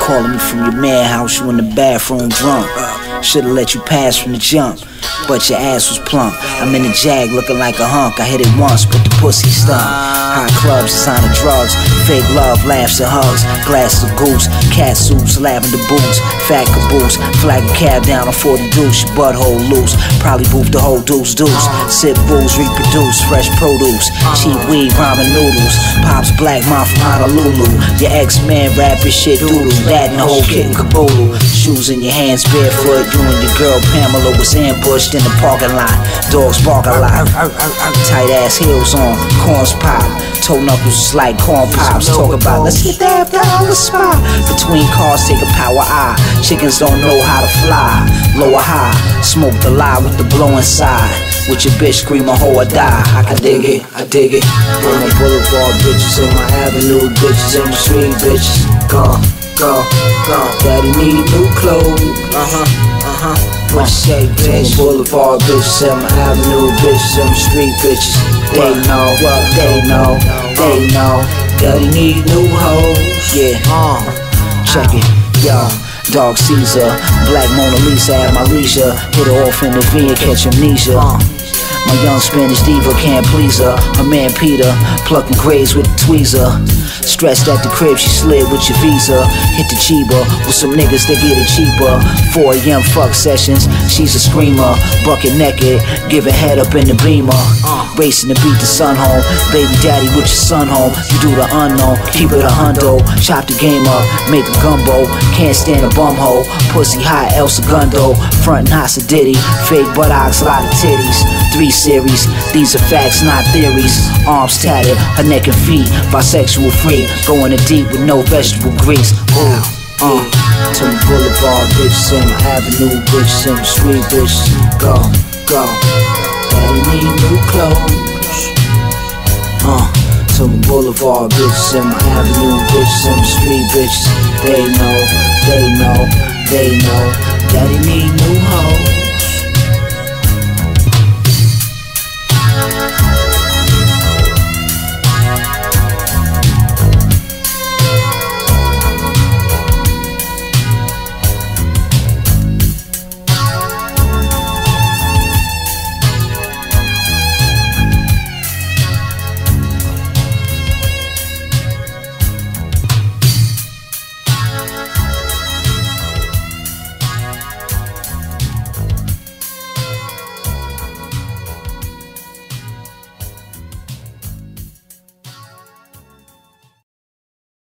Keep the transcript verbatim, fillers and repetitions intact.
Calling me from your man house, you in the bathroom drunk. Should've let you pass from the jump, but your ass was plump. I'm in the Jag looking like a hunk. I hit it once, but the pussy stunk. Hot clubs, sign of drugs. Fake love, laughs and hugs. Glass of goose, cat suits, lavender boots. Fat caboose, flag a cab down on forty deuce. Your butthole loose, probably moved the whole deuce deuce. Sip booze, reproduce, fresh produce. Cheap weed, ramen noodles. Pops black mom from Honolulu. Your ex-man rapping shit doodle. That and the whole kit and caboodle. Shoes in your hands, barefoot. You and your girl Pamela was ambushed in the parking lot. Dogs bark a lot. Tight ass heels on, corns pop. Toe knuckles is like corn pops. Talk about let's get that down the spot. Between cars take a power eye. Chickens don't know how to fly. Lower high, smoke the lie with the blow inside. With your bitch scream a hoe or die. I can dig it, I dig it. On my boulevard bitches, on my avenue bitches, on my street bitches. Go, go, go. Daddy need new clothes. Uh huh, uh huh. What you say, bitch? On my boulevard bitches, on my avenue bitches, on my street bitches. They know, they know, they know. Daddy need new hoes. Yeah, uh, check it, yo. Dog Caesar, Black Mona Lisa at my leisure. Hit her off in the V and catch amnesia. My young Spanish diva can't please her. Her man Peter, plucking grades with a tweezer. Stressed at the crib, she slid with your visa. Hit the Chiba with some niggas that get it cheaper. four A M fuck sessions, she's a screamer. Bucket naked, giving head up in the Beamer. Racing to beat the sun home. Baby daddy with your son home. You do the unknown, keep it a hundo. Chop the game up, make a gumbo. Can't stand a bumhole. Pussy hot, El Segundo. Front Nasa Diddy. Fake buttocks, lot of titties. Three series, these are facts, not theories. Arms tatted, her neck and feet, bisexual free. Going in deep with no vegetable grease. Ooh, uh, to my boulevard bitches, on my avenue bitches, on my street bitches. Go, go. Daddy need new clothes. Uh, to my boulevard bitches, on my avenue bitches, on my street bitches. They know, they know, they know. Daddy need new hoes.